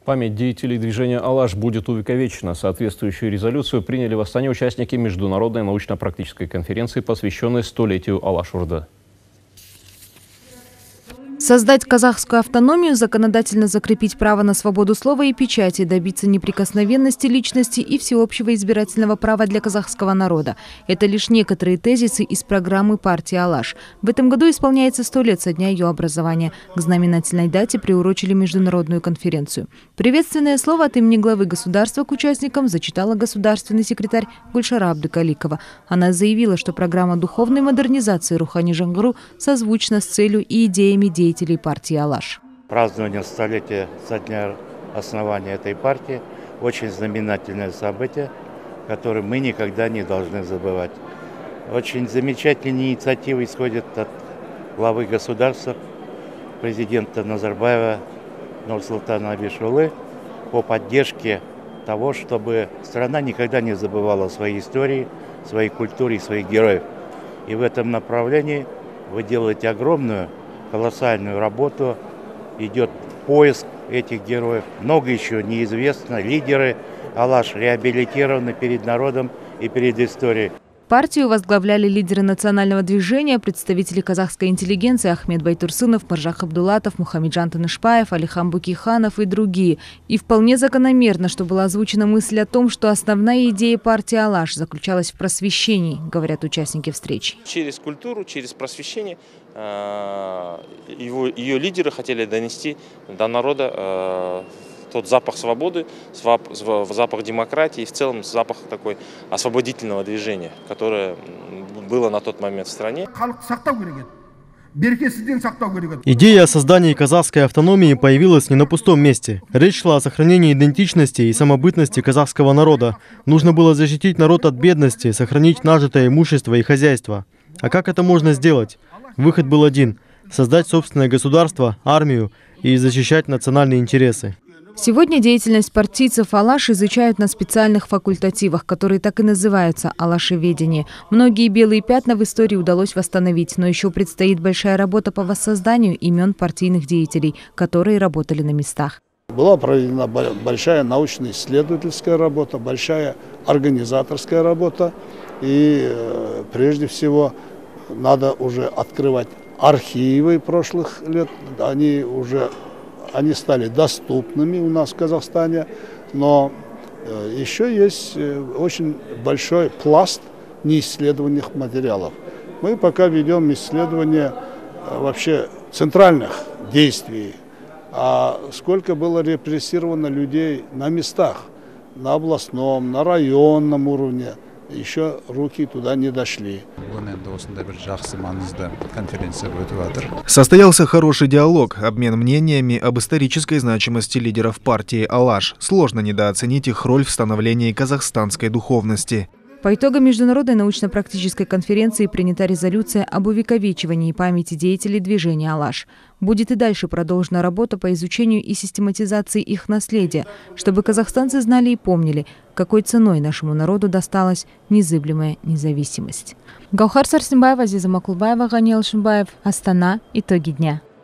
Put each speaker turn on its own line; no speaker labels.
Память деятелей движения «Алаш» будет увековечена. Соответствующую резолюцию приняли в Астане участники международной научно-практической конференции, посвященной столетию Алаш-Урды.
Создать казахскую автономию, законодательно закрепить право на свободу слова и печати, добиться неприкосновенности личности и всеобщего избирательного права для казахского народа. Это лишь некоторые тезисы из программы партии «Алаш». В этом году исполняется 100 лет со дня ее образования. К знаменательной дате приурочили международную конференцию. Приветственное слово от имени главы государства к участникам зачитала государственный секретарь Гульшара Абдыкаликова. Она заявила, что программа духовной модернизации Рухани Жаңғыру созвучна с целью и идеями деятелей партии «Алаш».
Празднование столетия со дня основания этой партии – очень знаменательное событие, которое мы никогда не должны забывать. Очень замечательные инициативы исходят от главы государства, президента Назарбаева Нурсултана Абишулы по поддержке того, чтобы страна никогда не забывала своей истории, своей культуре и своих героев. И в этом направлении вы делаете огромную, колоссальную работу, идет поиск этих героев. Много еще неизвестно. Лидеры «Алаш» реабилитированы перед народом и перед историей.
Партию возглавляли лидеры национального движения, представители казахской интеллигенции Ахмед Байтурсынов, Маржах Абдулатов, Мухамеджан Тынышбаев, Алихан Букиханов и другие. И вполне закономерно, что была озвучена мысль о том, что основная идея партии «Алаш» заключалась в просвещении, говорят участники встречи.
Через культуру, через просвещение ее лидеры хотели донести до народа тот запах свободы, запах демократии и в целом запах такой освободительного движения, которое было на тот момент в стране.
Идея о создании казахской автономии появилась не на пустом месте. Речь шла о сохранении идентичности и самобытности казахского народа. Нужно было защитить народ от бедности, сохранить нажитое имущество и хозяйство. А как это можно сделать? Выход был один – создать собственное государство, армию и защищать национальные интересы.
Сегодня деятельность партийцев «Алаш» изучают на специальных факультативах, которые так и называются «Алашеведение». Многие белые пятна в истории удалось восстановить, но еще предстоит большая работа по воссозданию имен партийных деятелей, которые работали на местах.
Была проведена большая научно-исследовательская работа, большая организаторская работа. И прежде всего надо уже открывать архивы прошлых лет. Они стали доступными у нас в Казахстане, но еще есть очень большой пласт неисследованных материалов. Мы пока ведем исследование вообще центральных действий, а сколько было репрессировано людей на местах, на областном, на районном уровне. Еще руки туда не дошли.
Состоялся хороший диалог, обмен мнениями об исторической значимости лидеров партии «Алаш». Сложно недооценить их роль в становлении казахстанской духовности.
По итогам международной научно-практической конференции принята резолюция об увековечивании памяти деятелей движения «Алаш». Будет и дальше продолжена работа по изучению и систематизации их наследия, чтобы казахстанцы знали и помнили, какой ценой нашему народу досталась незыблемая независимость. Гаухар Сарсенбаева, Азиза Макулбаева, Ганил Шимбаев. Астана. Итоги дня.